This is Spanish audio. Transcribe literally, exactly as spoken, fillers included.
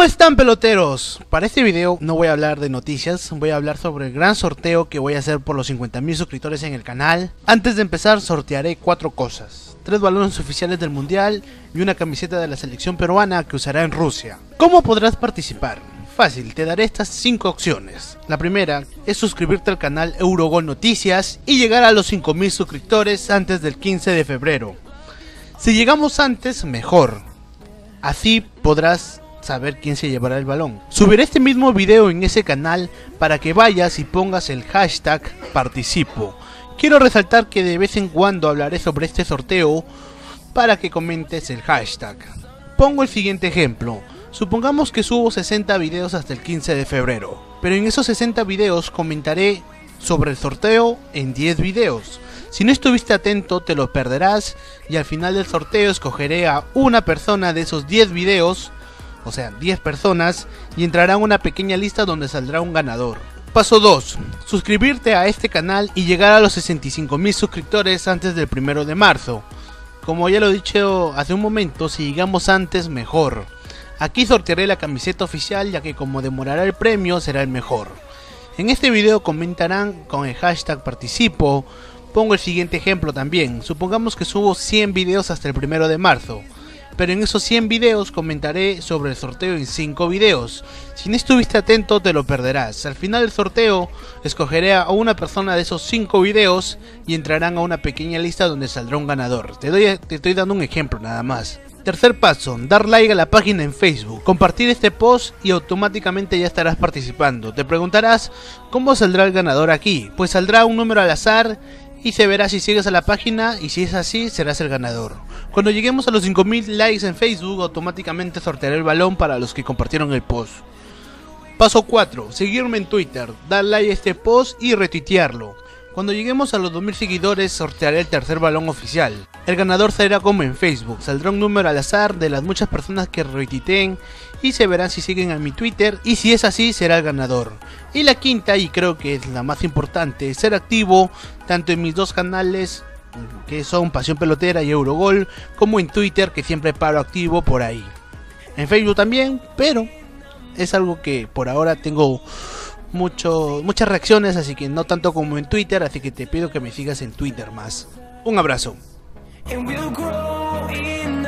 están, peloteros? Para este video no voy a hablar de noticias, voy a hablar sobre el gran sorteo que voy a hacer por los cincuenta mil suscriptores en el canal. Antes de empezar sortearé cuatro cosas: tres balones oficiales del mundial y una camiseta de la selección peruana que usará en Rusia. ¿Cómo podrás participar? Fácil, te daré estas cinco opciones. La primera es suscribirte al canal Eurogol Noticias y llegar a los cinco mil suscriptores antes del quince de febrero. Si llegamos antes, mejor. Así podrás saber quién se llevará el balón. Subiré este mismo video en ese canal para que vayas y pongas el hashtag participo. Quiero resaltar que de vez en cuando hablaré sobre este sorteo para que comentes el hashtag. Pongo el siguiente ejemplo. Supongamos que subo sesenta videos hasta el quince de febrero, pero en esos sesenta videos comentaré sobre el sorteo en diez videos. Si no estuviste atento te lo perderás y al final del sorteo escogeré a una persona de esos diez videos, o sea diez personas, y entrará en una pequeña lista donde saldrá un ganador. Paso dos. Suscribirte a este canal y llegar a los sesenta y cinco mil suscriptores antes del primero de marzo. Como ya lo he dicho hace un momento, si llegamos antes mejor. Aquí sortearé la camiseta oficial, ya que como demorará el premio será el mejor. En este video comentarán con el hashtag participo. Pongo el siguiente ejemplo también. Supongamos que subo cien videos hasta el primero de marzo, pero en esos cien videos comentaré sobre el sorteo en cinco videos. Si no estuviste atento te lo perderás. Al final del sorteo escogeré a una persona de esos cinco videos y entrarán a una pequeña lista donde saldrá un ganador. Te, doy, te estoy dando un ejemplo nada más. Tercer paso, dar like a la página en Facebook, compartir este post y automáticamente ya estarás participando. Te preguntarás, ¿cómo saldrá el ganador aquí? Pues saldrá un número al azar y se verá si sigues a la página, y si es así, serás el ganador. Cuando lleguemos a los cinco mil likes en Facebook, automáticamente sortearé el balón para los que compartieron el post. Paso cuatro, seguirme en Twitter, dar like a este post y retuitearlo. Cuando lleguemos a los dos mil seguidores sortearé el tercer balón oficial. El ganador será como en Facebook, saldrá un número al azar de las muchas personas que retuiteen y se verán si siguen a mi Twitter, y si es así será el ganador. Y la quinta, y creo que es la más importante, ser activo tanto en mis dos canales que son Pasión Pelotera y Eurogol, como en Twitter, que siempre paro activo por ahí. En Facebook también, pero es algo que por ahora tengo mucho, muchas reacciones, así que no tanto como en Twitter, así que te pido que me sigas en Twitter más. Un abrazo. And we'll grow in